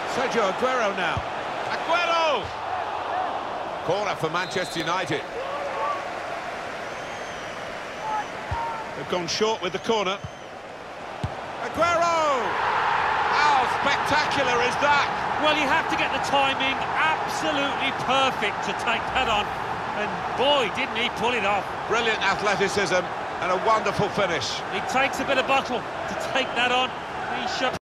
Sergio Aguero now. Aguero! Corner for Manchester United. They've gone short with the corner. Aguero! How spectacular is that? Well, you have to get the timing absolutely perfect to take that on. And boy, didn't he pull it off. Brilliant athleticism and a wonderful finish. It takes a bit of bottle to take that on. He shot.